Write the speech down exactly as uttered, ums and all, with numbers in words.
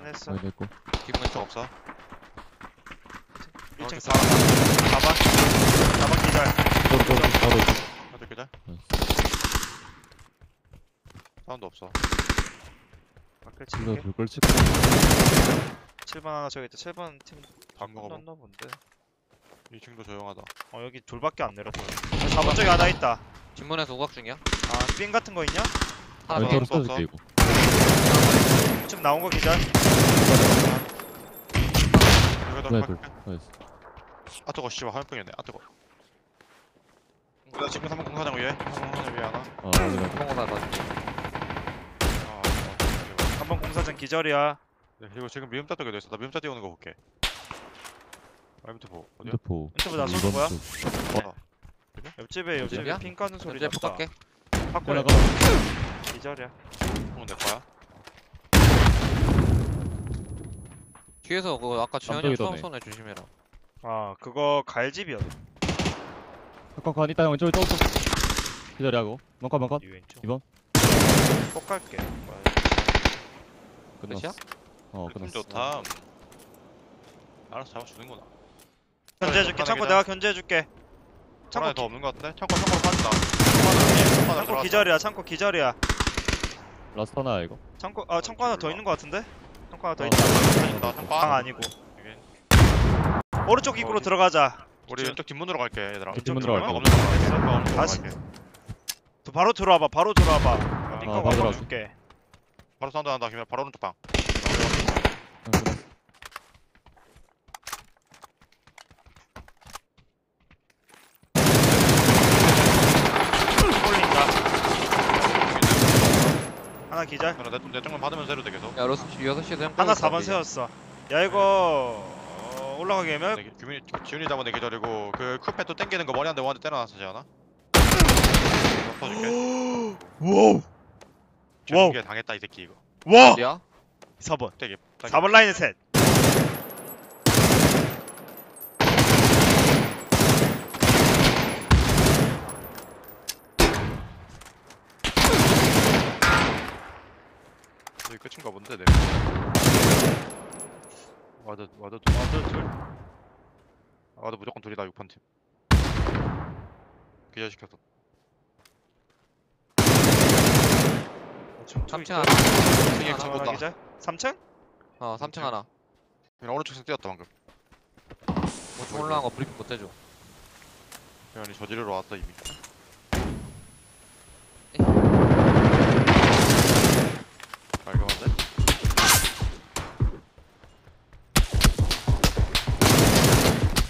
했어. 아 됐고. 기분 왼쪽 없어. 일 층 어, 사 번 사 번 사 번 기절. 저로 저로 바로 이쪽. 어떻게 기절? 나이스. 사운드 없어. 밖을 이거 칠게. 불걸 치고. 칠 번 하나 저기 있다. 칠 번 팀 밥 먹어봐. 바꿨나 본데. 이 층도 조용하다. 어 여기 둘밖에 안 내렸어. 사 번 쪽에 하나 있다. 진문에서 우각 중이야? 아, 삥 같은 거 있냐? 하나 아, 더. 저로 없어, 써줄게 이거. 지금 나온 거 기절. 여기다 네, 네, 둘. 나이스. 아 뜨거 씨발 화염병이네. 아 뜨거. 나 지금 삼 번 공사장 위에. 삼 번 공사장 위에 하나. 아 어디가? 성공다 맞지. 아, 어, 한 번 공사장 기절이야. 네, 그리고 지금 미음자 쪽에도 있어. 나 미음자 띄우는 거 볼게. 알부터 보. 어디야? 핸드포. 핸드폰 나 쏘는 이번 거야? 주. 어. 옆집에 옆집에 옆집이야? 핑 까는 소리 이제 났다. 폭갈게. 바꿔야 올라가. 기절이야. 형은 내 거야. 뒤에서 그거 아까 주현이 형 처음 깜짝이다네. 손에 조심해라. 아 그거 갈집이었어. 잠깐 간 있다 형. 저기 저기 저기. 기다려하고. 멍컷 멍컷. 이 왼쪽. 이번. 꼭 갈게. 끝났어. 끝이야? 어 좀 끝났어. 좋다. 알아서 잡아주는구나. 견제해줄게. 하나 창고 기절. 내가 견제해줄게. 창고 창고 더 없는 거 같은데? 창고 창고로 빠진다. 창고 창고 기절이야. 창고 기절이야. 라스트 하나야 이거. 창고 아 창고 하나 더 있는 거 같은데? 창고 하나 더 어. 있다. 있다. 창고 방 하나. 아니고. 여기. 오른쪽 입구로 어디? 들어가자. 우리 왼쪽 뒷문으로 갈게 얘들아. 왼쪽 뒷문으로 왼쪽 갈게. 없는 거 같아. 왼쪽 없는 거 다시. 갈게. 또 바로 들어와봐. 바로 들어와봐. 아, 니꺼 바로 바꿔 들어갈게. 줄게. 바로 사운드 난다. 그러면 바로 오른쪽 방. 아, 끝났어. 홀린다. 하나 기절. 내, 내 쪽만 받으면서 해도 돼 계속. 야 로스 여섯 시에도 형. 하나 사 번 세웠어. 야 이거 어, 올라가게 하면 내, 규민이, 지훈이 잡은 내 기절이고 그 쿠페 또 땡기는 거 머리 한 대 원한테 때려놨어 지않아? 덮어줄게. 와우. 와우. 지훈이게 당했다 이 새끼 이거. 와. 어디야? 사 번. 되게. 사 번 라인에 셋. 여기 끝인가 본데 내. 와드 와드 아, 너 둘. 와드 무조건 둘이다 육 번 팀. 기절시켰어. 삼 층 하나. 승희 하나, 창 하나 본다. 기절. 삼 층? 어 삼 층 하나. 그냥 오른쪽에서 뛰었다 방금. 뭐 올라간 거 브리핑 못 해줘. 그냥 저지르러 왔다 이미.